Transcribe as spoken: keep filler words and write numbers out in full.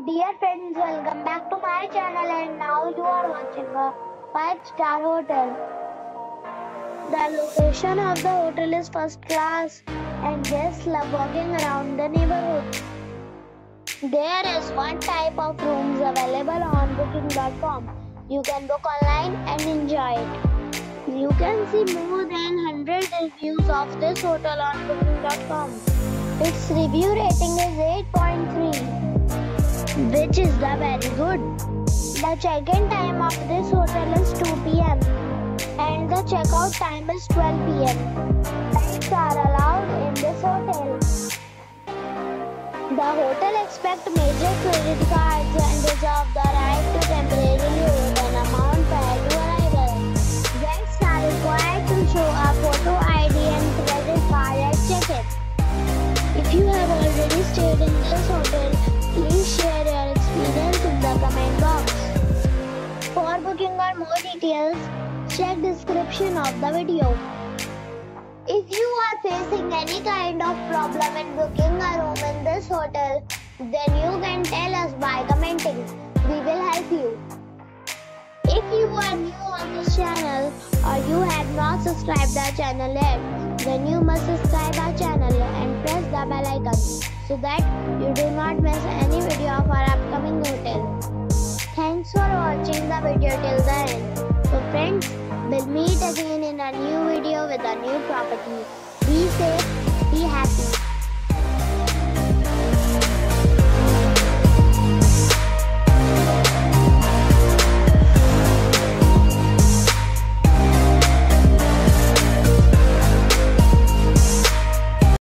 Dear friends, welcome back to my channel and now you are watching a five star hotel. The location of the hotel is first class and guests love walking around the neighborhood. There is one type of rooms available on booking dot com. You can book online and enjoy it. You can see more than one hundred reviews of this hotel on booking dot com. Its review rating is eight point three. which is the very good. The check-in time of this hotel is two p m and the check-out time is twelve p m Pets are allowed in this hotel. The hotel accepts major credit cards and reserves the right to temporarily hold an amount prior to arrival. Guests are required to show a photo I D and credit card at check-in. If you have already stayed in this hotel, please share your experience in the comment box. For booking or more details, check description of the video. If you are facing any kind of problem in booking a room in this hotel, then you can tell us by commenting. We will help you. If you are new on this channel or you have not subscribed our channel yet, then you must subscribe our channel and press the bell icon so that you do not miss any video of our upcoming hotel. Thanks for watching the video till the end. So friends, we'll meet again in a new video with a new property. Be safe, be happy.